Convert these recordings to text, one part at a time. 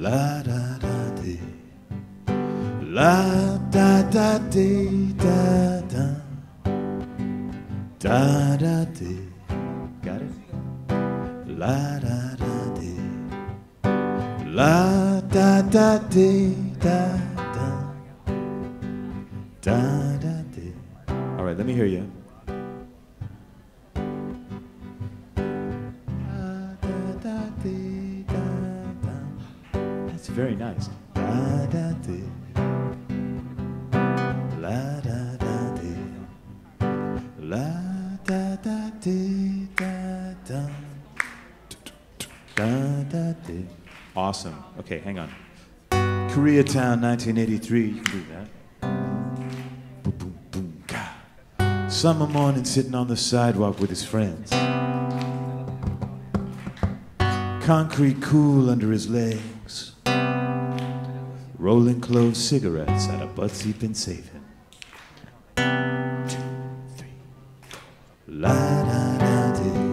La da da dee, la da da dee da da, da da dee. Got it? La da da dee, la da da dee da da, da da dee. All right, let me hear you. That's very nice. La da dee, la da da dee, la da da dee da da, da da dee. Awesome. Okay, hang on. Koreatown, 1983. You can do that. Boom, boom, boom, ka. Summer morning, sitting on the sidewalk with his friends. Concrete cool under his legs. Rolling clove cigarettes out of butts he'd been saving. 2, 3. La da da dee,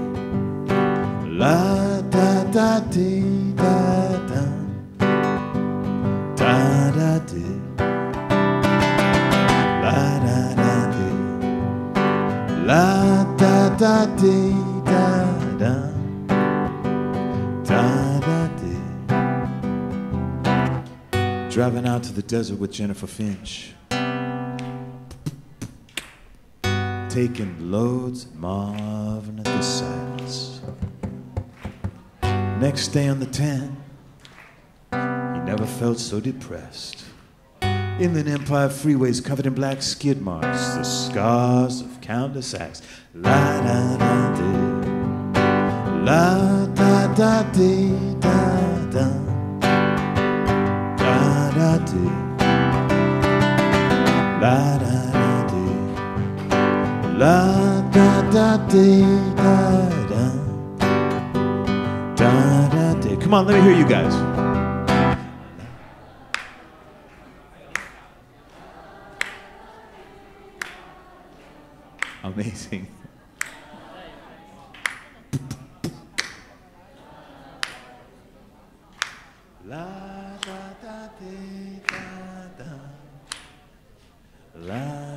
la da da dee da da, da da dee, la da da dee, la da da dee da da. Driving out to the desert with Jennifer Finch, taking loads, marveling at the silence. Next day on the 10, he never felt so depressed. Inland Empire freeways covered in black skid marks, the scars of countless acts. La da da dee, la da da dee da da, la da dee, la da da dee, la da da dee da da, da da dee. Come on, let me hear you guys. Amazing. La da da dee da da, la